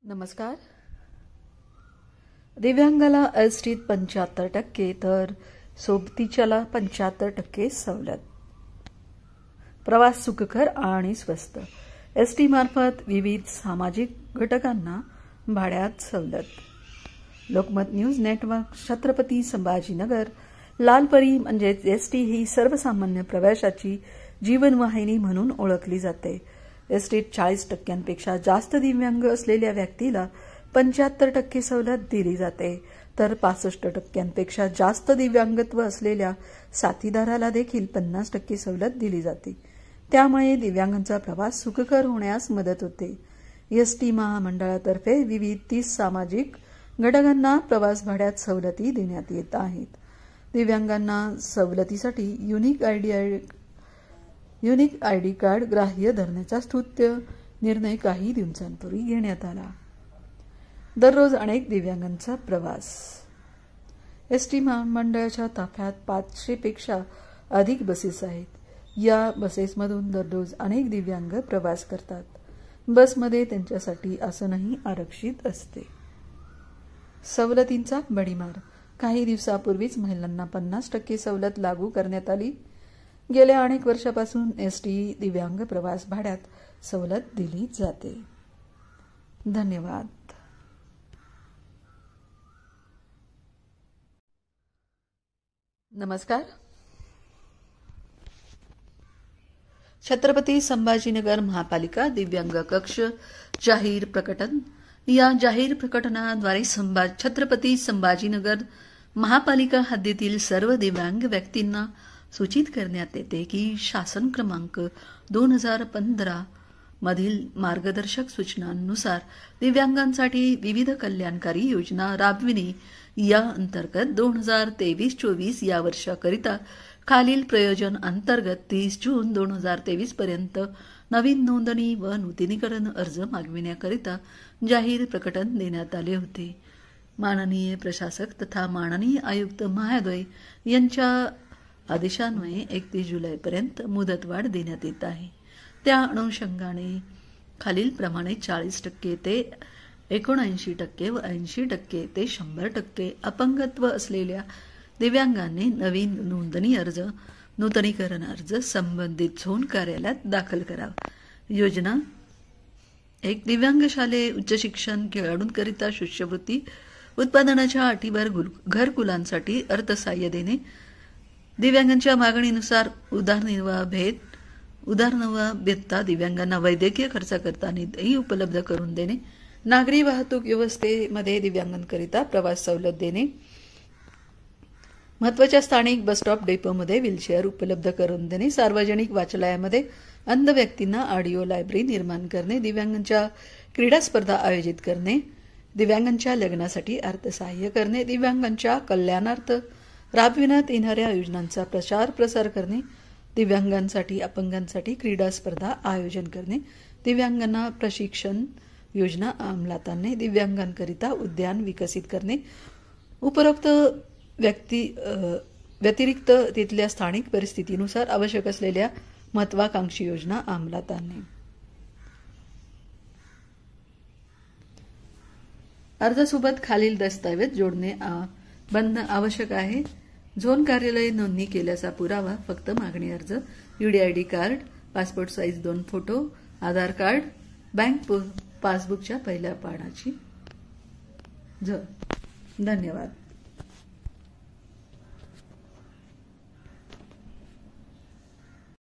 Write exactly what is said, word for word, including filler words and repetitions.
नमस्कार. दिव्यांगाला एसटीत पंच्याहत्तर टक्के तर सोबतीच्याला पंच्याहत्तर टक्के सवलत. प्रवास सुखकर आणि स्वस्त. एसटी मार्फत विविध सामाजिक घटकांना भाड्यात सवलत. Lokmat news network. छत्रपती संभाजीनगर. लालपरी म्हणजेच एसटी ही सर्वसामान्य प्रवाशाची जीवनवाहिनी म्हणून ओळखली जाते. एसटीत चाळीस टक्क्यांपेक्षा जास्त दिव्यांग असलेल्या व्यक्तीला पंच्याहत्तर टक्के सवलत दिली जाते, तर पासष्ट टक्क्यांपेक्षा जास्त दिव्यांगत्व असलेल्या साथीदाराला देखील पन्नास टक्के सवलत दिली जाते. त्यामुळे दिव्यांगांचा प्रवास सुखकर होण्यास मदत होते. एसटी महामंडळातर्फे विविध तीस सामाजिक घटकांना प्रवास भाड्यात सवलती देण्यात येत आहेत. दिव्यांगांना सवलतीसाठी unique ID unique ID card ग्राह्य धरण्याचा स्तुत्य निर्णय काही दिवसांपूर्वी घेण्यात आला. दररोज अनेक दिव्यांगांचा प्रवास. एसटी महामंडळाच्या ताफ्यात पाचशे पेक्षा अधिक बसेस आहेत. या बसेसमधून दररोज अनेक दिव्यांग प्रवास करतात. बसमध्ये त्यांच्यासाठी आसनही आरक्षित असते. सवलतींचा भडीमार. काही दिवसापूर्वीच महिलांना पन्नास टक्के सवलत लागू करण्यात आली. गेल्या अनेक वर्षापासून एसटी दिव्यांग प्रवास भाड्यात सवलत दिली जाते. धन्यवाद. नमस्कार. छत्रपती संभाजीनगर महापालिका दिव्यांग कक्ष जाहीर प्रकटन. या जाहीर प्रकटनाद्वारे संभा छत्रपती संभाजीनगर महापालिका हद्दीतील सर्व दिव्यांग व्यक्तींना सूचित करण्यात येते की शासन क्रमांक दोन हजार पंधरा मधील मार्गदर्शक सूचनांनुसार दिव्यांगांसाठी विविध कल्याणकारी योजना राबविणे या अंतर्गत दोन हजार तेवीस चोवीस या वर्षाकरिता खालील प्रयोजन अंतर्गत तीस जून दोन हजार तेवीस पर्यंत नवीन नोंदणी व नूतनीकरण अर्ज मागविण्याकरिता जाहीर प्रकटन देण्यात आले होते. माननीय प्रशासक तथा माननीय आयुक्त महोदय यांच्या आदेशान्वये एकतीस जुलैपर्यंत मुदतवाढ देण्यात येत आहे. त्या अनुषंगाने खालीलप्रमाणे चाळीस टक्के ते एकोणऐंशी टक्के व ऐंशी टक्के ते शंभर टक्के अपंगत्व असलेल्या दिव्यांगांनी नवीन नोंदणी अर्ज नूतनीकरण अर्ज संबंधित झोन कार्यालयात दाखल करावा. योजना एक. दिव्यांग शालेय उच्च शिक्षण खेळाडूंकरिता शिष्यवृत्ती उत्पादनाच्या अटीवर घरकुलांसाठी अर्थसहाय्य देणे. दिव्यांगांच्या मागणीनुसार उदरनिर्वाह भेट उदरनिर्वाह भत्ता दिव्यांगांना वैद्यकीय खर्चाकरता निधी उपलब्ध करून देणे. नागरी वाहतूक व्यवस्थेमध्ये दिव्यांगांकरिता प्रवास सवलत देणे. महत्त्वाच्या स्थानिक बसस्टॉप डेपोमध्ये व्हीलचेअर उपलब्ध करून देणे. सार्वजनिक वाचनालयामध्ये अंध व्यक्तींना ऑडिओ लायब्ररी निर्माण करणे. दिव्यांगांच्या क्रीडा स्पर्धा आयोजित करणे. दिव्यांगांच्या लग्नासाठी अर्थसहाय्य करणे. दिव्यांगांच्या कल्याणार्थ राबविण्यात येणाऱ्या योजनांचा प्रचार प्रसार करणे. दिव्यांगांसाठी अपंगांसाठी क्रीडा स्पर्धा आयोजन करणे. दिव्यांगांना प्रशिक्षण योजना अंमलात आणणे. दिव्यांगांकरिता उद्यान विकसित करणे. उपरोक्त व्यक्ती व्यतिरिक्त तिथल्या स्थानिक परिस्थितीनुसार आवश्यक असलेल्या महत्वाकांक्षी योजना अंमलात आणणे. अर्जासोबत खालील दस्तऐवज जोडणे बंद आवश्यक आहे. झोन कार्यालय नोंदणी केल्याचा पुरावा, फक्त मागणी अर्ज, यूडीआयडी कार्ड, पासपोर्ट साईज दोन फोटो, आधार कार्ड, बँक पासबुकच्या पहिल्या पानाची झ. धन्यवाद.